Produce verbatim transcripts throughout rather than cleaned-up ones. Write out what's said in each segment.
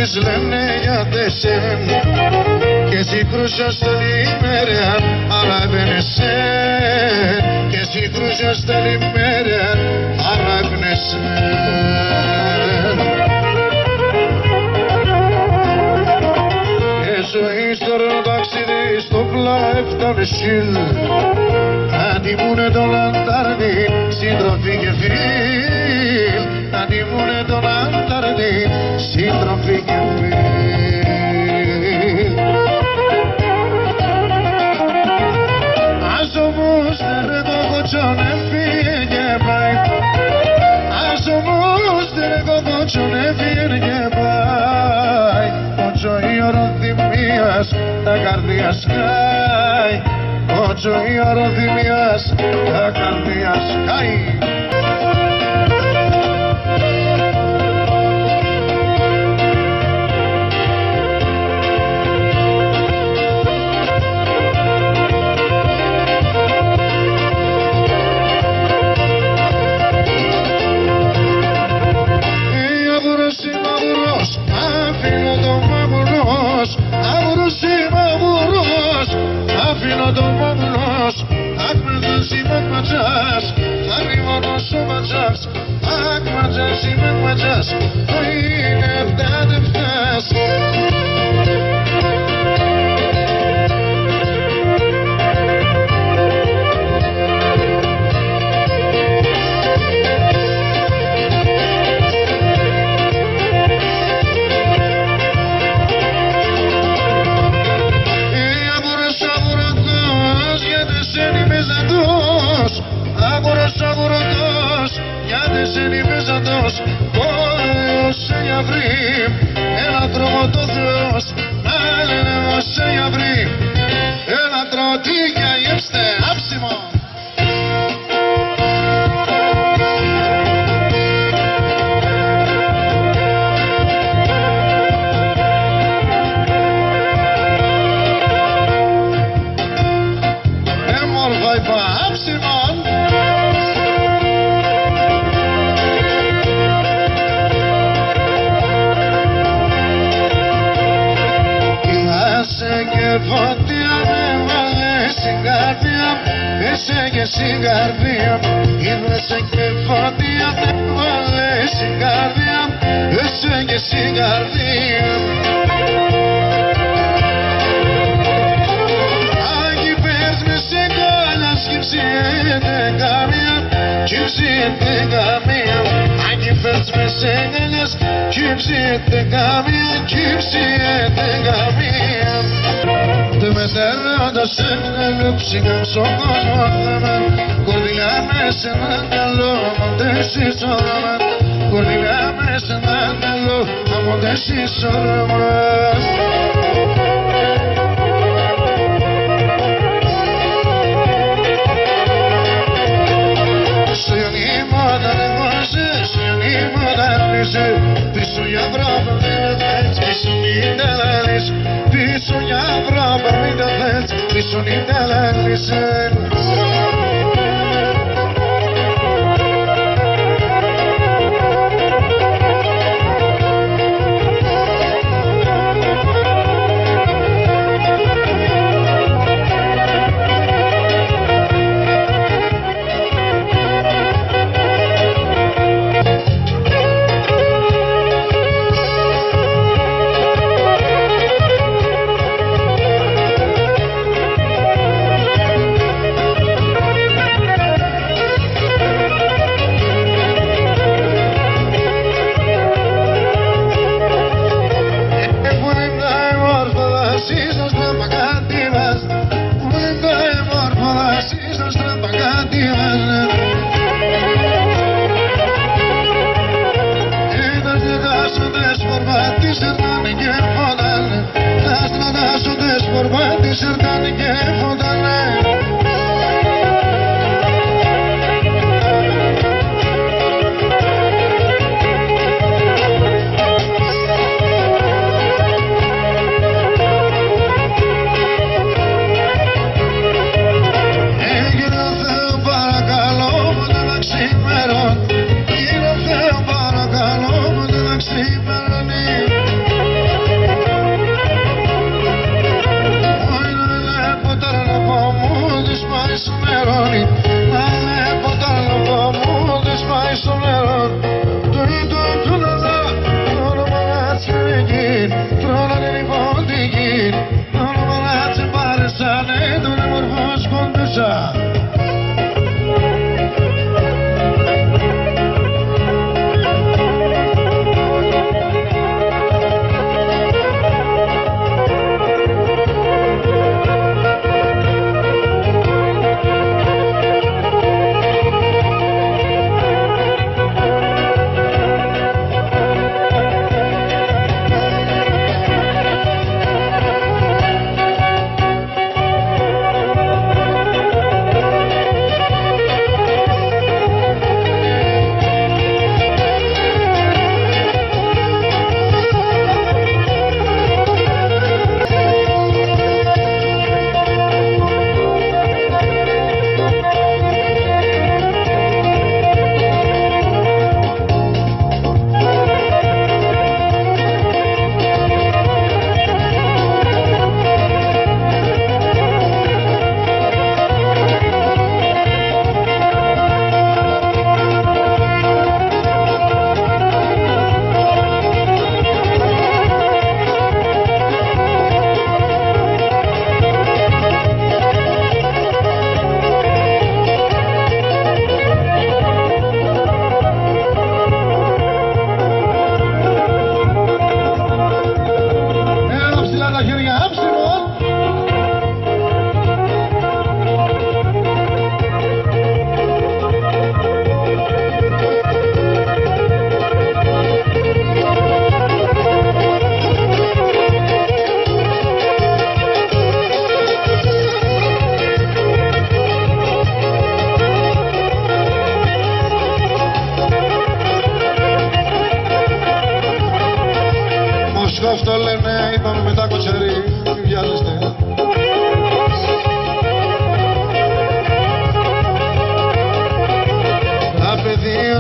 Όλες λένε για τεσέν και εσύ κρούσες τον ημέρα αλλά δεν εσέν και εσύ κρούσες τον ημέρα αλλά δεν εσέν. Και ζωή στο ταξίδι στο πλά έφτανε σιλ αντιμούνε το λαντάρνι σύντροφοι και φίλ αντιμούνε το λαντάρνι σύντροφοι και φίλ. Ας όμως δεν το κοτσόν έφυγε και πάει ας όμως δεν το κοτσόν έφυγε και πάει κοτσό η οροδημίας τα καρδία σκάει κοτσό η οροδημίας τα καρδία σκάει. Τον μαμουλός, αχ ματζάς είμαι ματζάς, θα ρημώνω ο ματζάς, αχ ματζάς είμαι ματζάς, το είναι αυτά δεν φτάσει. Έλα τρώω το Θεός, να λένε πως σε γιαβρί. Έλα τρώω τι για γεύστε, άψιμο. Έμορφα είπα, άψιμο. Φωτιά με βάλε στην καρδιά, είσαι και στην καρδιά. Είδεσαι και φωτιά με βάλε στην καρδιά, είσαι και στην καρδιά. Άγι πες με σε κόλλα, σκυψιέται καμία, σκυψιέται καμία. Άγι πες με σε κόλλα, σκυψιέται καμία, σκυψιέται καμία. Δεν με τερνώντας ένα λούψικα στον κόσμο θέμεν κορδιλιά με σε ένα καλό αμοντέσεις όνομα κορδιλιά με σε ένα καλό αμοντέσεις όνομα. Στο γιονίμο όταν εγώσε, στο γιονίμο όταν λύσε πίσω για βράδο δεν θες, πίσω μην τελέλεις πίσω για βράδο μην το θες, πίσω μην τελέλεις.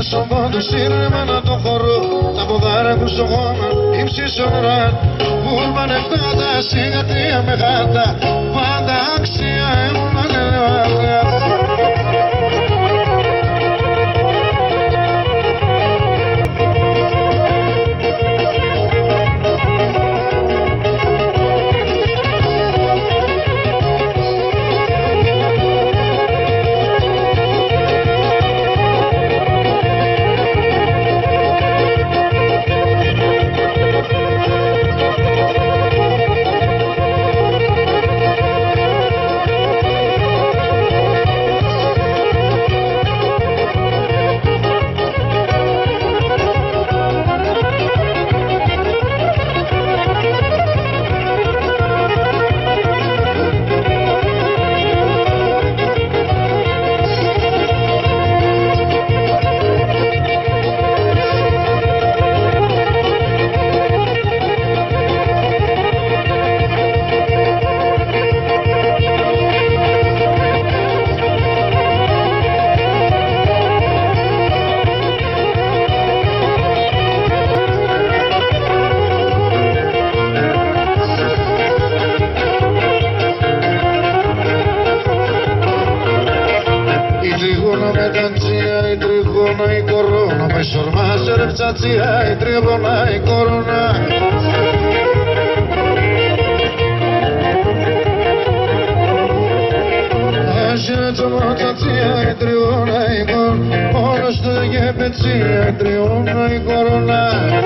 στο πόντο σύρμα να το χωρώ. Τα ποδάρα μου στο χώμα, ύψης όνρα. Πούλμαν εφτάτα, σιγατρία με χάτα. Πάντα άξια έμουν ανεβάτα. Η τριγώνα η κορώνα, πάει σορμάς ρε ψατσία, η τριγώνα η κορώνα. Άσχε τσομά ψατσία, η τριγώνα η κορώνα, όλος το γεπετσία, η τριγώνα η κορώνα.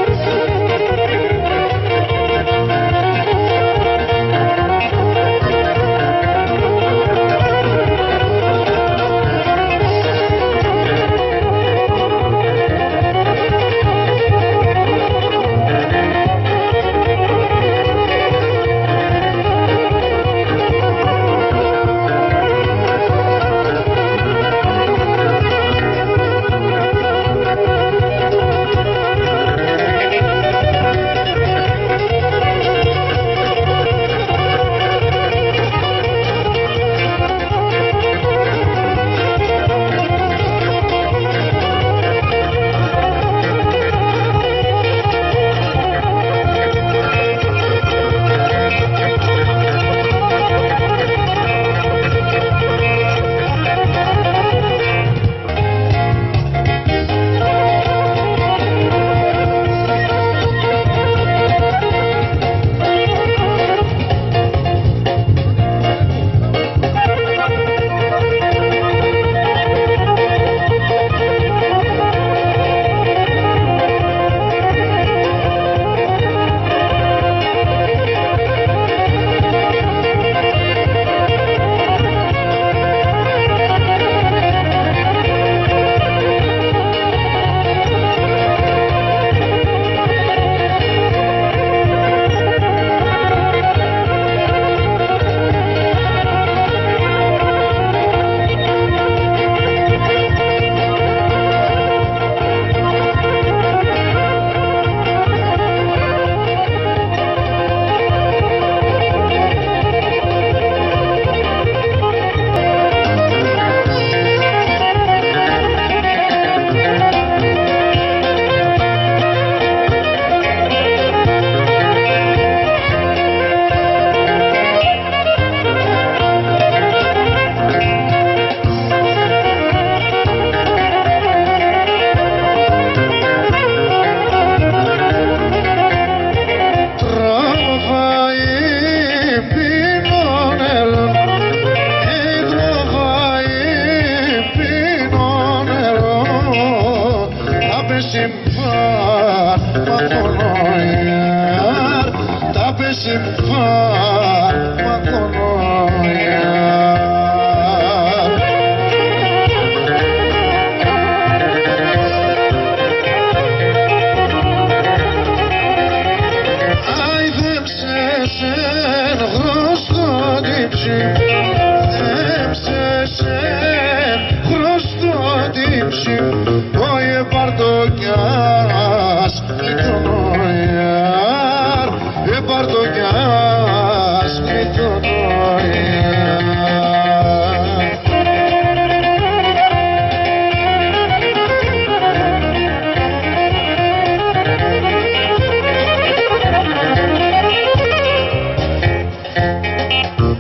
Oye, parto que has, y tú no, y parto que has.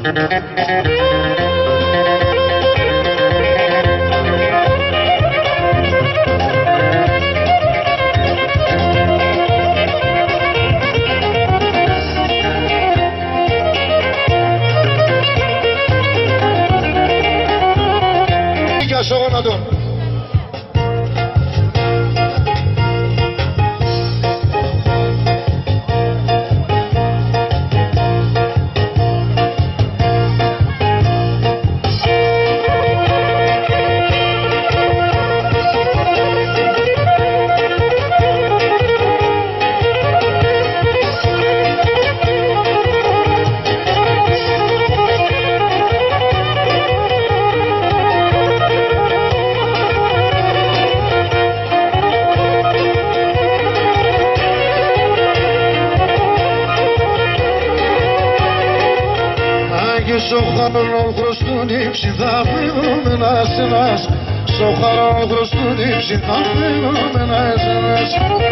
Στο χαρό χρωστούν οι ψηδάμενοι ένας ένας. Στο χαρό χρωστούν οι ψηδάμενοι ένας ένας.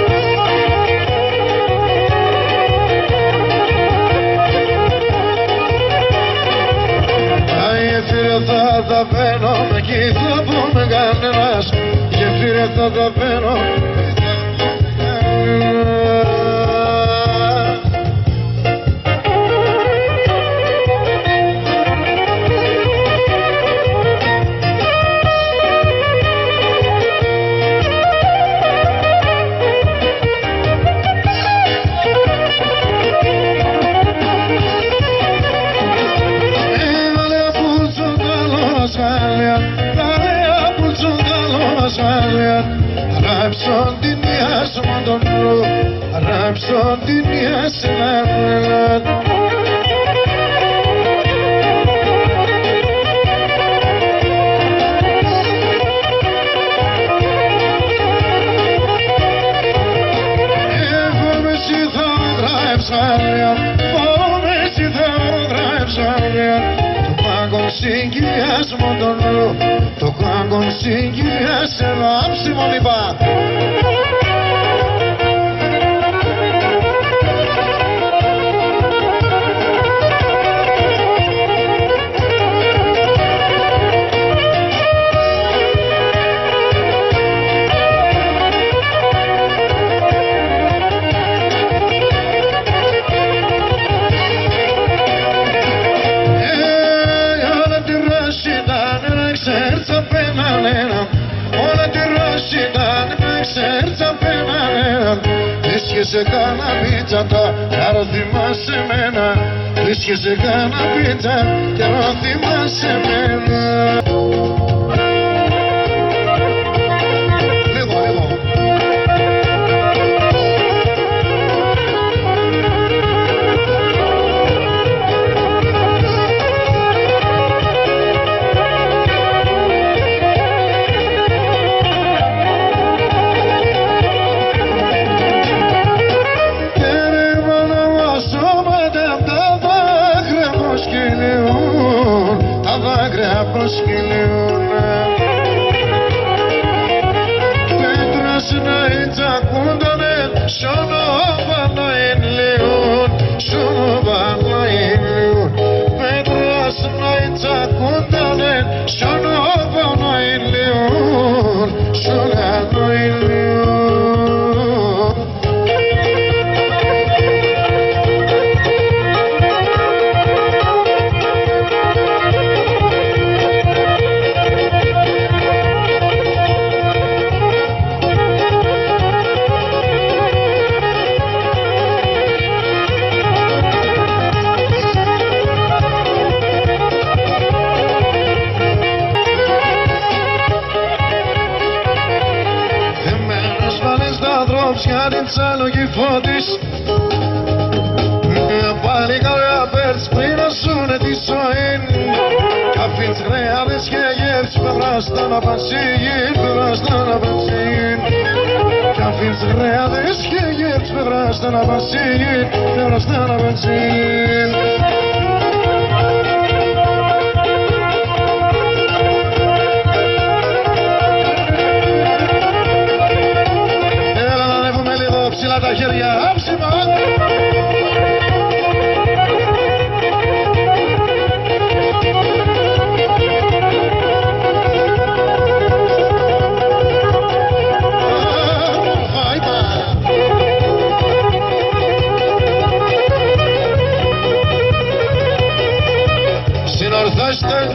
Γεφύρε θα τα παίρνω με κι θα πούμε κανένας. Γεφύρε θα τα παίρνω με κι θα πούμε κανένας. Ράψον την ιάς μοντονού, ράψον την ιάς λαλαλα. Εγώ με εσύ θα γράψαλια, με εσύ θα γράψαλια. Το κάγκον συγκυριάς μοντονού, το κάγκον συγκυριάς ράψη μολυμπά. Βρίσκεσαι κάνα πίτσα τα να θυμάσαι εμένα. Βρίσκεσαι κάνα πίτσα και να θυμάσαι εμένα. Λίγο, λίγο. Προσκυλίουν πέτρας να ετσακούντανε σιωνόβα να ενλίουν, σιωνόβα να ενλίουν. Πέτρας να ετσακούντανε σιωνόβα να ενλίουν, σιωνόβα να ενλίουν. Για την τσάλογη φώτης πάλι καλά πέρτς πριν να ζουνε τη ζωή. Καφίντς χρέαδες και γεύς πευράστα να πανσίγιν, πευράστα να πανσίγιν. Καφίντς χρέαδες και γεύς πευράστα να πανσίγιν, πευράστα να πανσίγιν. Τα χέρια άψιμα. είμαστε.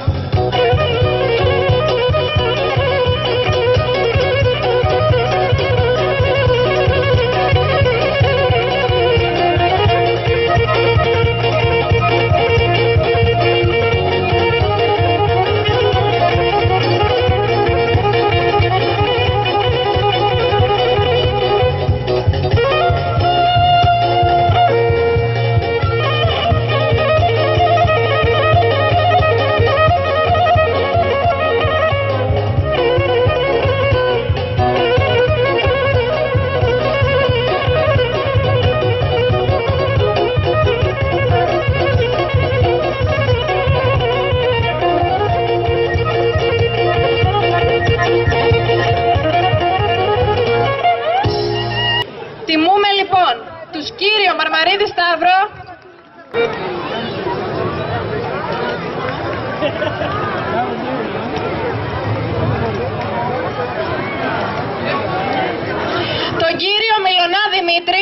Τιμούμε λοιπόν τους κύριο Μαρμαρίδη Σταύρο, τον κύριο Μιλωνά Δημήτρη,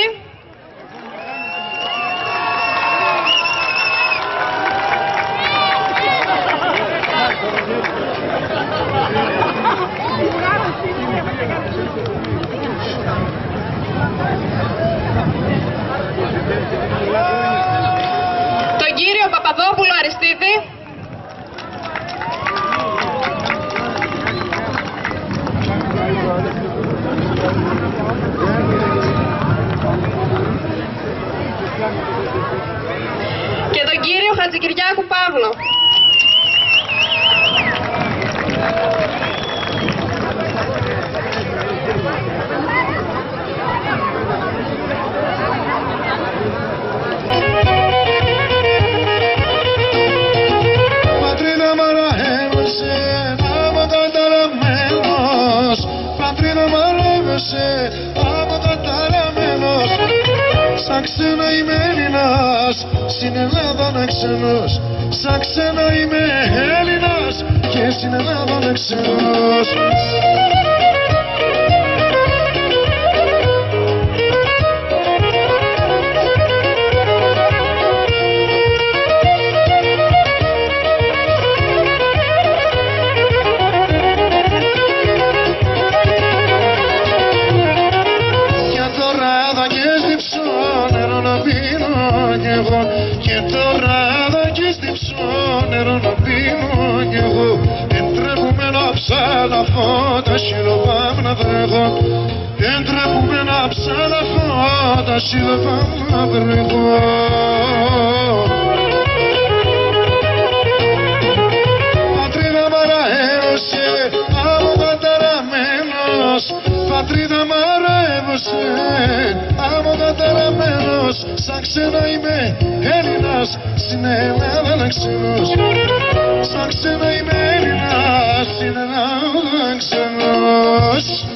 τον κύριο Παπαδόπουλο Αριστίδη, και τον κύριο Χατζικυριάκου Παύλο. Πατρίδα μαραίνωσε, άμα καταραμένος. Πατρίδα μαραίνωσε, άμα καταραμένος. Σαν ξένα είμαι Έλληνας, στην Ελλάδα ξένος. Σαν ξένα είμαι Έλληνας και στην Ελλάδα ξένος. Και τώρα θα και στυψώ νερό να πίνω κι εγώ. Δεν τρέχουμε να ψαλαφώ, τα σύλλογα να βρέχω. Δεν τρέχουμε να ψαλαφώ, τα σύλλογα να βρέχω. Πατρίδα μ' αραέρωσε, άμμο καταραμένος. Πατρίδα μ' αραέρωσε, άμμο καταραμένος. Σαν ξένα είμαι Έλληνας, στην Ελλάδα ξένος. Σαν ξένα είμαι Έλληνας, στην Ελλάδα ξένος.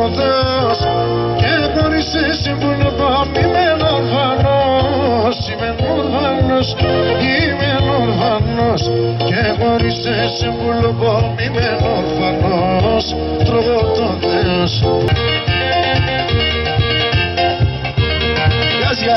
το Θεός και χωρίς εσύ που λοιπόν είμαι ορφανός, είμαι ορφανός, είμαι ορφανός και χωρίς εσύ που λοιπόν είμαι ορφανός, τρώω το Θεός. Γεια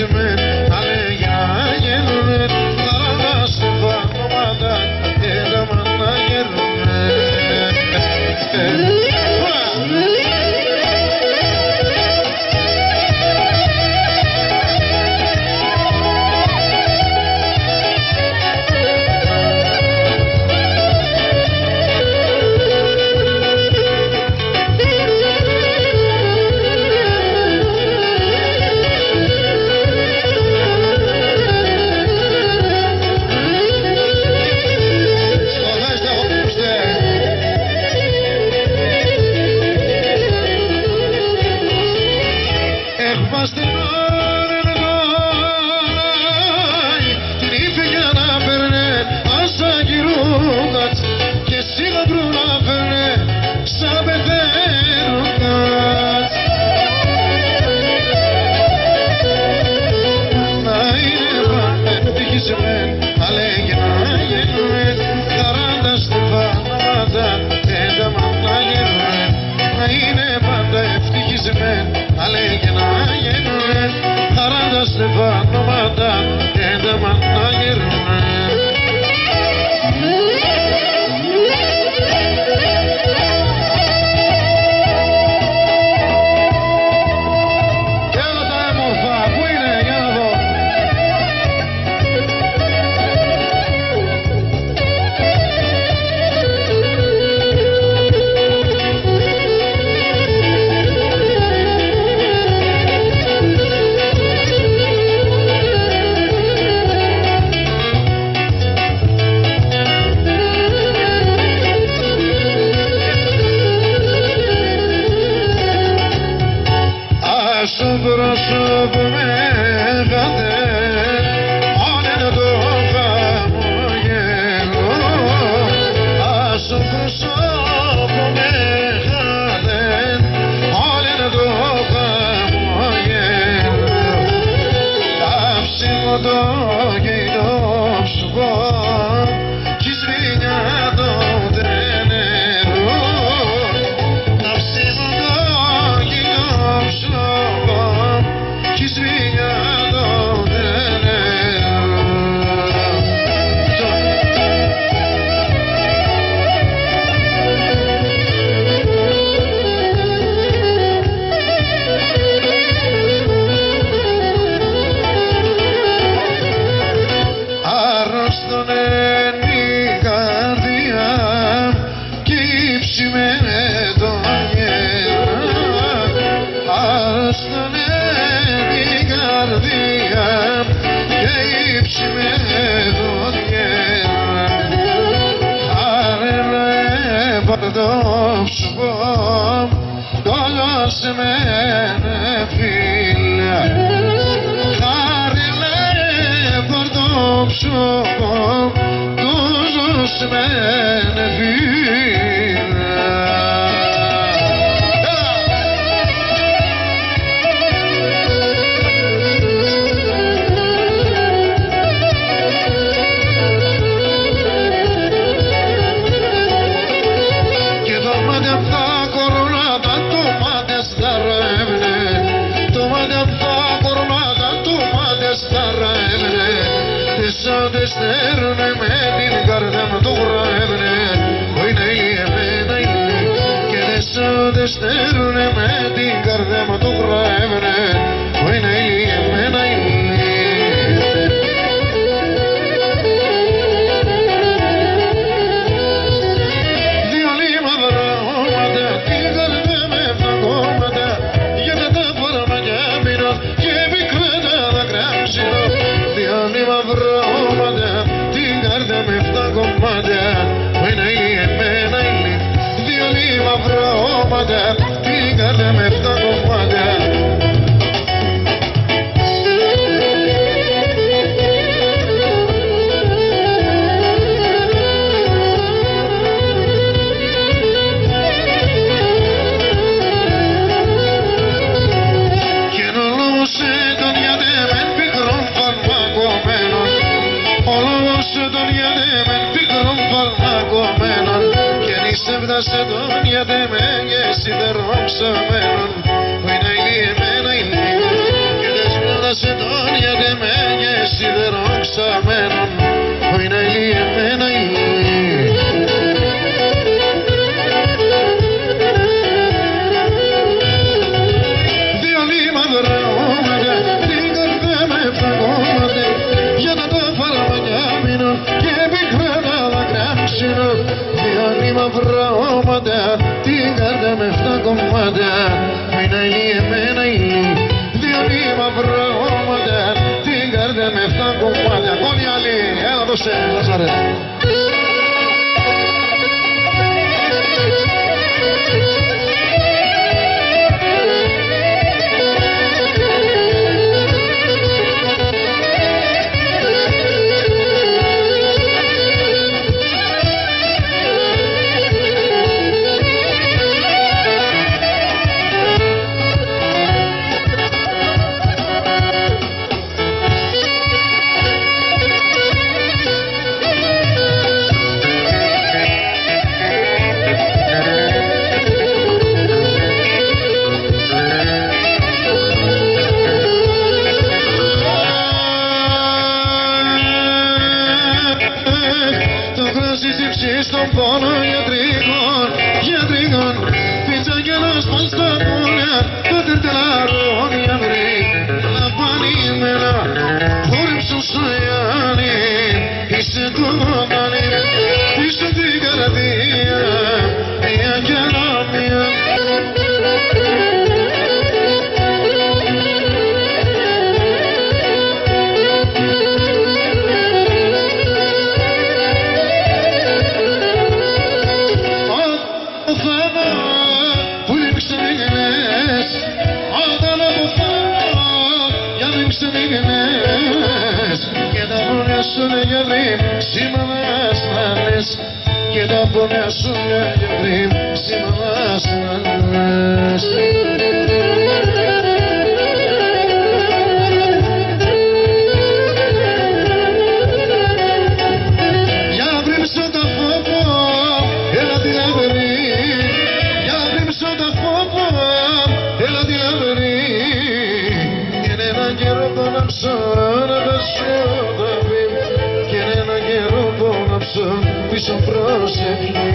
ευτυχισμένοι, αλέγια γελούνε, χαρά στην πανώματα και τα μάνα γελούνε. Σιδερόξαμένον, που είναι η εμένα η λίγα και δεν σπουδά Μασεντόνια δε μέγε σιδερών ξαμένων που είναι ηλί εμένα ηλί. Δύο λίμα δραώματα την καρδιά με φαγώματα για τα τα φαρμακιά μείνουν και μικρά τα δάκρυα ξύνουν. Δύο λίμα δραώματα την καρδιά με εφτά κομμάτια που είναι ηλί εμένα ηλί. Λίμα βρώματα την καρδιά με εφτά κομμάτια. Όλοι άλλοι, έλα δώσε, Λαζαρέ. Στον πόνο γιατρικών, γιατρικών πίτσα και να σπάς τα πόνια πάτερ τελάρων γιατροί λαπανίμενα χόρεψαν στο Ιάννη είσαι το δόνι είσαι την καρδία μια και ανάμια. Και τα πόνια σου είναι γιατροί, σήμερα στάνες. Και τα πόνια σου είναι γιατροί, σήμερα στάνες. Για να βρύψω τα φόβο, έλα τη λαβερή. Για να βρύψω τα φόβο, έλα τη λαβερή. Είναι ένα καιρό που να ψω, να πέσω τα βήμ. Και είναι ένα καιρό που να ψω, πίσω προσευχή.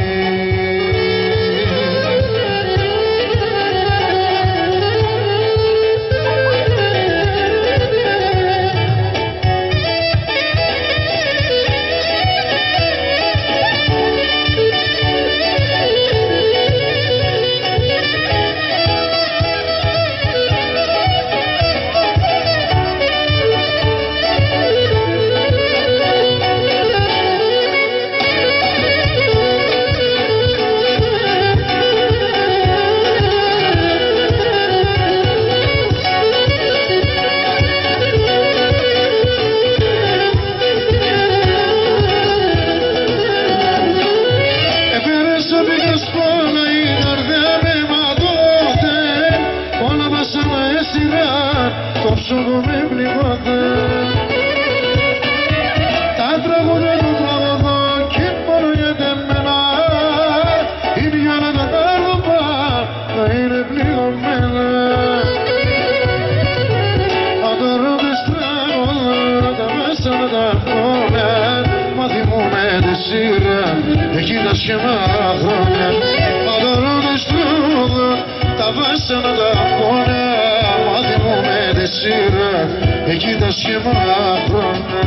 Τα τραγούδια του τραγωδώ και μόνο για τεμένα είναι για να τα τάρδοπα να είναι πληγωμένα. Αντορώτες τραγωδώ τα μέσα να τα φωνά μα θυμούμε τη σειρά εκεί τα σχεμά χρόνια. Αντορώτες τραγωδώ τα μέσα να τα φωνά μα θυμούμε τη σειρά εκεί τα σχεμά χρόνια.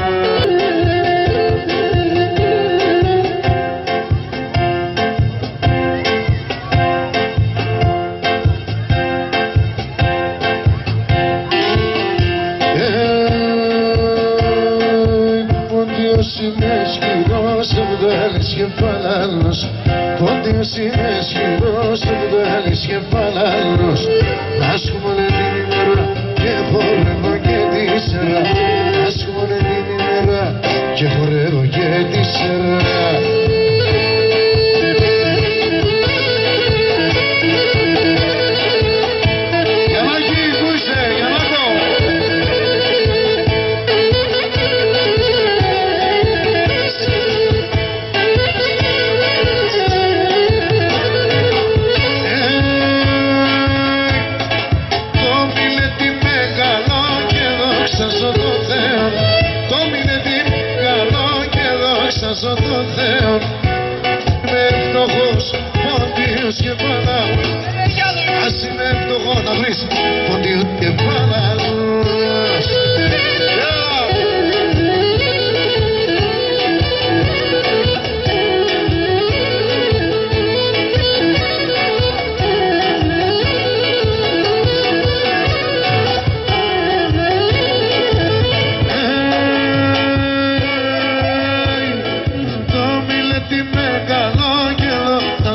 είναι ισχυρός, δεν το έλεις και παλάλος. Όντιος είναι ισχυρός, δεν το έλεις και παλάλος. Άσχομαι την ημέρα και χορεύω και τη σειρά. Άσχομαι την ημέρα και χορεύω και τη σειρά.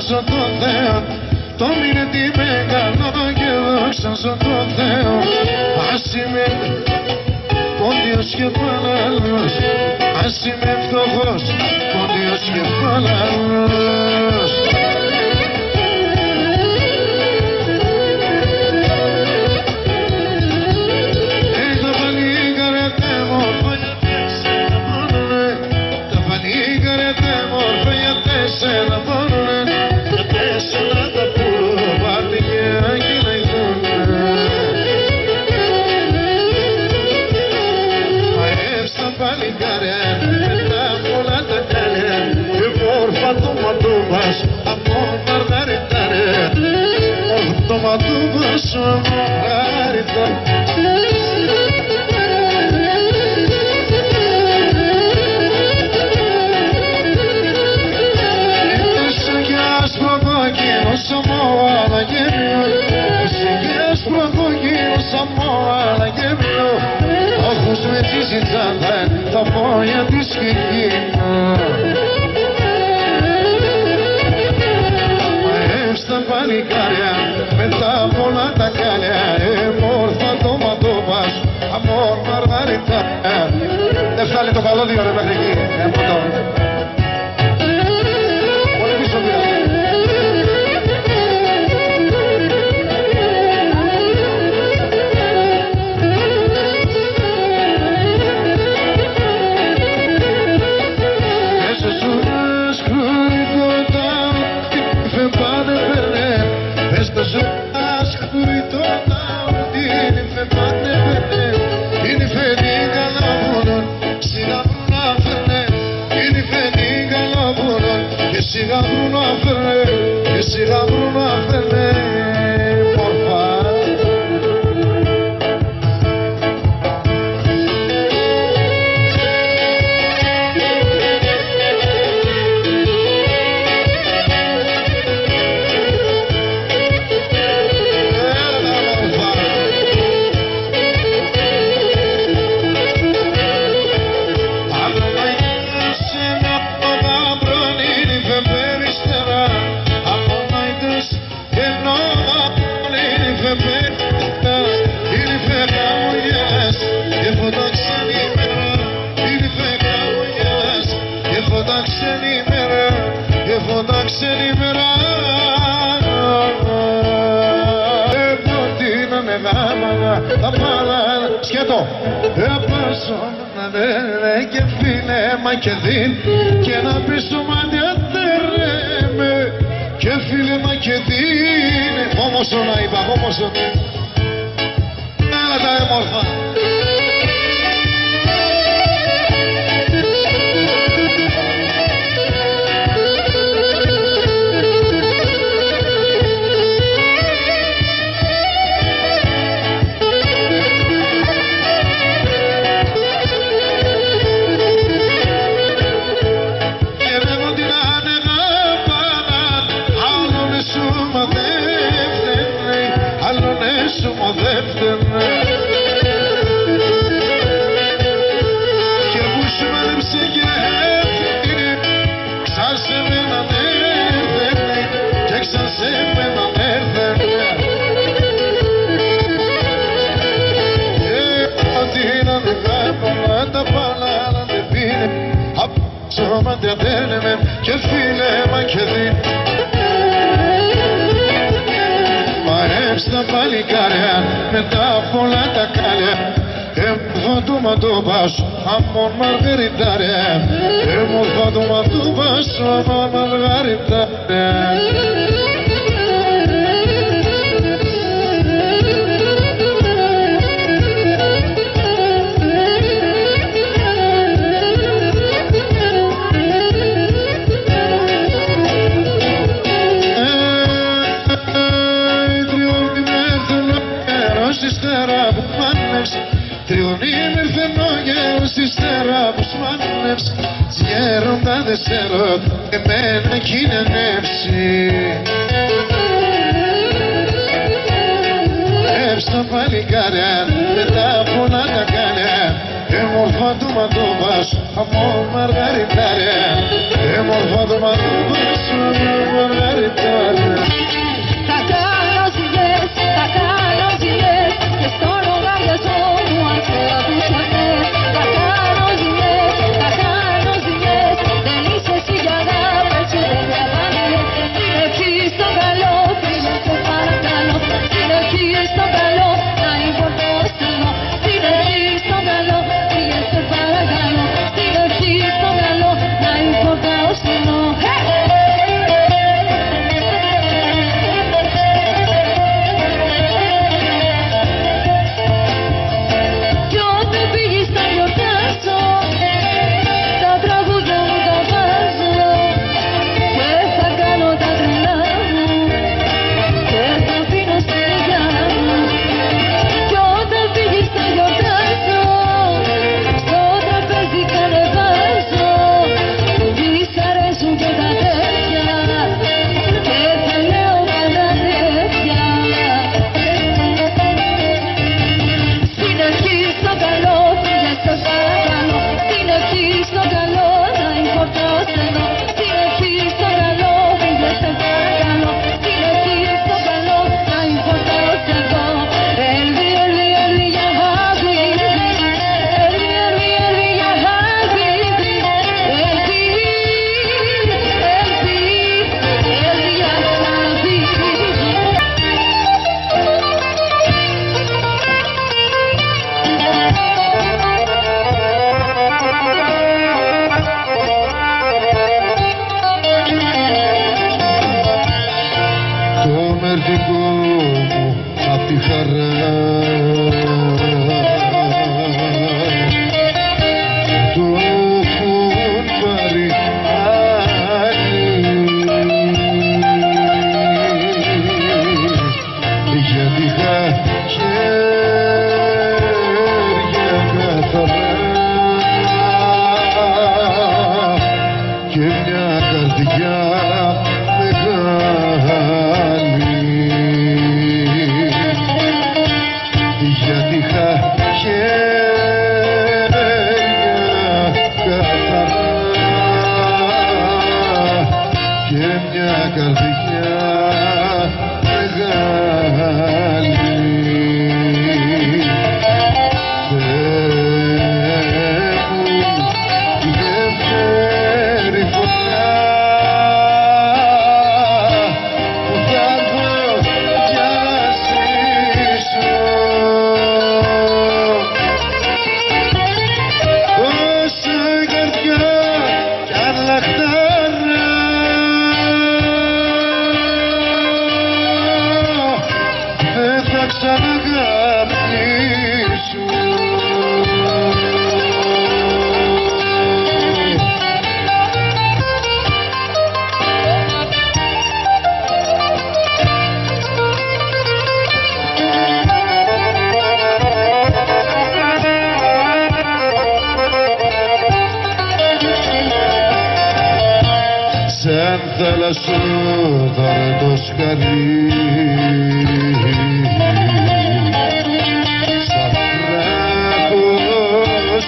δοξάζω τον Θεό, το μείνε τι μεγάλο και δοξάζω τον Θεό. Ας είμαι πόντιος και φαλαλός, ας είμαι φτωχός, πόντιος και φαλαλός. Εσένα πόνουνε, και εσένα τα πουροπάτικια και να ειδούνε. Μαεύς τα παλικάρια, μετά πολλά τα κάλια, και μόρφα το ματούβας, από μαργαριτάρια, μόρφα το ματούβας, από μαργαριτάρια. Ojos me τσιτσιτσάνε, τα πόδια της κεκκίνω. Μαεύς τα παλικάρια, μετά πολλά τα κάλια, εμόρφα το ματώπας, αμόρ μαργαριτάρια. Δεν φτάνει το καλώδιο ρε μέχρι εκεί, εμποτώ. Πολύ πίσω πήρατε. Σιγά βρουν αφαιρνέ, και σιγά βρουν αφαιρνέ, μορφά. Τα μάλα σκέτο έπασω να δέρε και φίλεμα και δίν και να πίσω μάτια τερέμε και φίλεμα και δίν. Όμως να είπα, όμως έλα τα έμορφα. Και που σου μάλεψε και έφυγε, ξαν σε μένα έρθαινε και ξαν σε μένα έρθαινε. Και ότι να δεν κάπανα τα παλά να δεν πίνε, απ' σώματα δένεμε και φίλεμα και δίνε. Μαεύς τα παλικάρια μετά πολλά τα κάλια, έμορφα το ματώπας, αμόρ μαργαριτάρια, έμορφα το ματώπας, αμόρ μαργαριτάρια. Τριονίμερ φαινόγερ στη στέρα που σμάνευς, γέροντα δε σέρω εμένα κι είναι νεύση. Έψα παλικάρια μετά πολλά τα κάλια, έμορφα του ματώπας, αμόρ μαργαριτάρια, έμορφα του ματώπας, αμόρ μαργαριτάρια. δικό μου απ' τη χαρά το έχουν πάρει άλλοι γιατί είχα χέρια καθαρά και μια καρδιά μεγάλη γιατί είχα χέρια καθαρά και μια καρδιά μεγάλη. Σαν θαλασσόδαρτο σκαλί σαν βράχος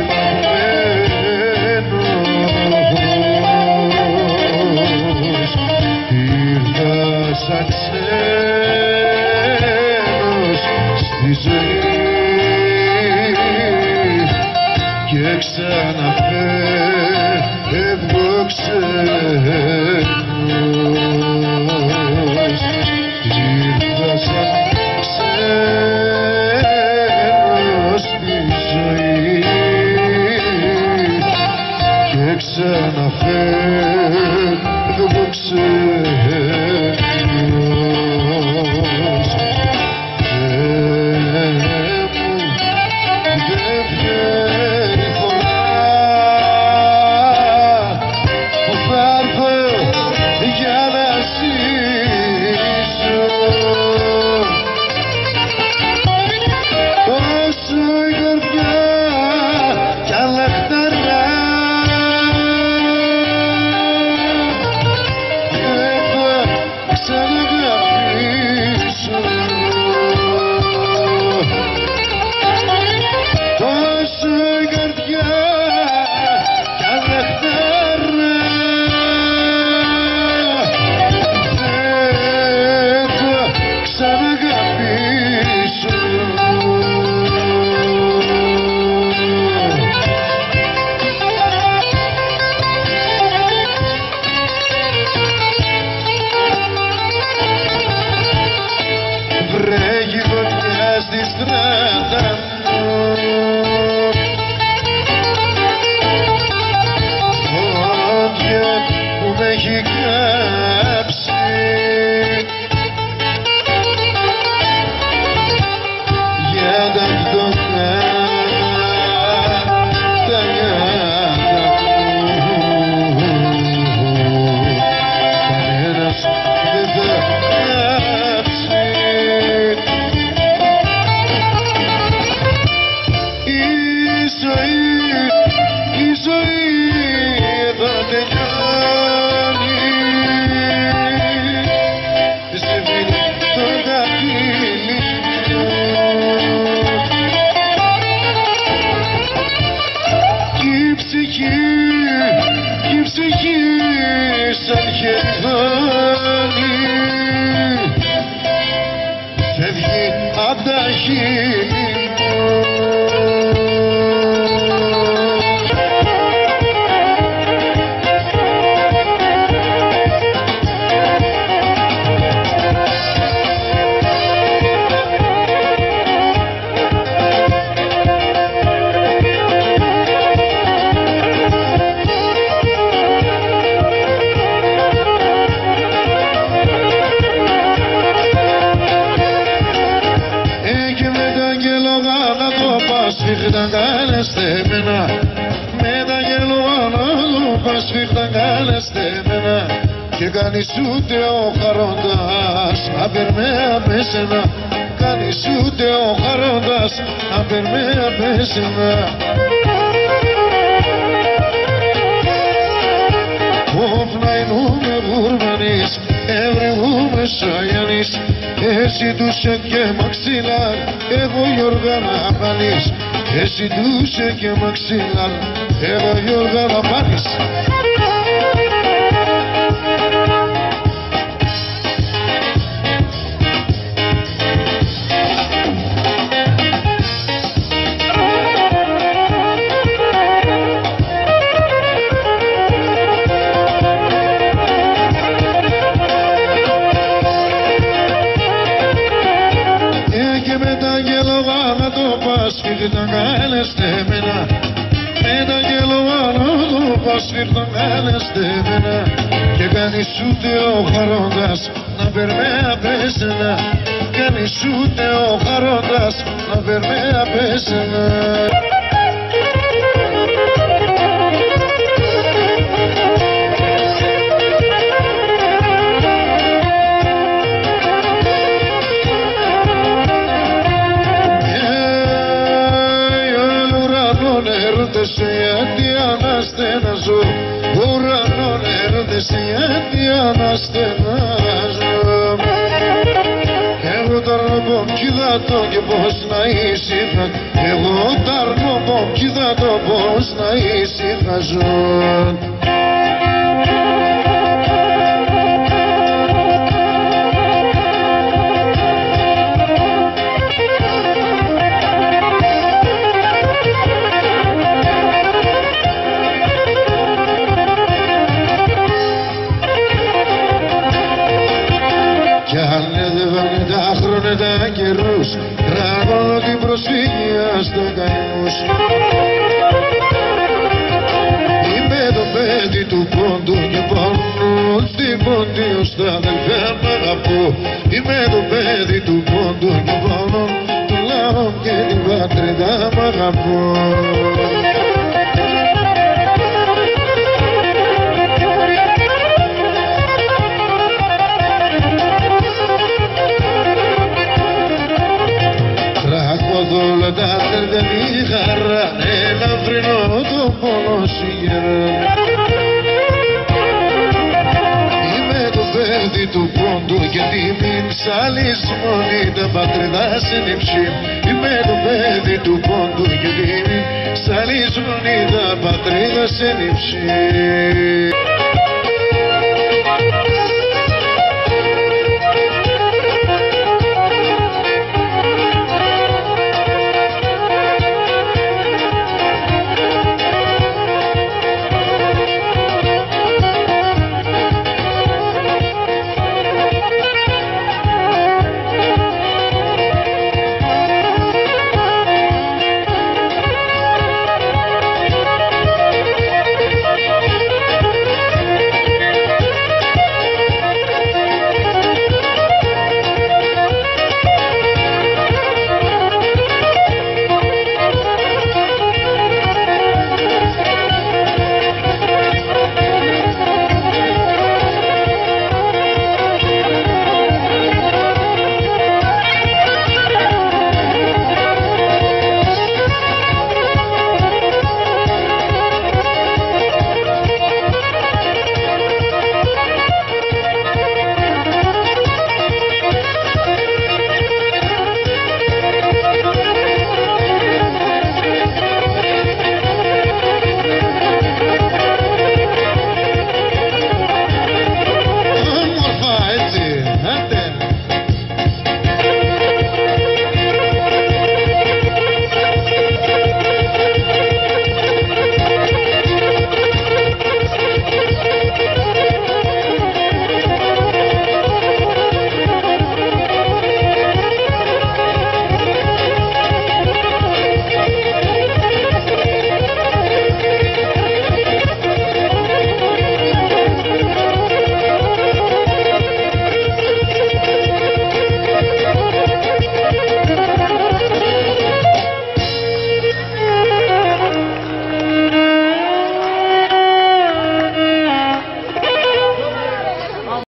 ρημαγμένος ήρθα σαν ξένος στη ζωή και ξαναφεύγω ξένος ήρθα σαν ξένος στη ζωή και ξαναφεύγω ξένος. Yeah. και κάνεις ούτε ο χαρόντας να περνάει με σένα, κάνεις ούτε ο χαρόντας να περνάει με σένα. Ofnaynume vurmanis, evrevume şayanis, esi duşe ke maksilar, evo yorgana panis, esi duşe ke maksilar, evo yorgana panis. Σφίρταν καλέστε μένα, με τα γελοάνω το σφίρταν καλέστε μένα και κάνεις ούτε ο χαρόντας να περνάει απ' σένα, κάνεις ούτε ο χαρόντας να περνάει απ' σένα. Γιατί αναστενάζω, ουρανόν έρθεσαι γιατί αναστενάζω. Εγώ ταρνώ κοίτα το και πως να ήσυχα, εγώ ταρνώ κοίτα το πως να ήσυχαζω. Κι αν έδευαν τα χρόνια τα καιρούς, τραβώ την προσφυγιά στο καημούς. Είμαι το παιδί του πόντου και πόνου, στην πόντι ως τα αδελφιά μ' αγαπώ. Είμαι το παιδί του πόντου και πόνου, του λαό και την πατρίδα μ' αγαπώ. Όλα τα τέρια τη χαρά, ελαφρυνώ το πόνο σιγερά. Είμαι το παιδί του πόντου και τιμήν σάλης μόνη τα πατρίδα συνυψή. Είμαι το παιδί του πόντου και τιμήν σάλης μόνη τα πατρίδα συνυψή. Άντε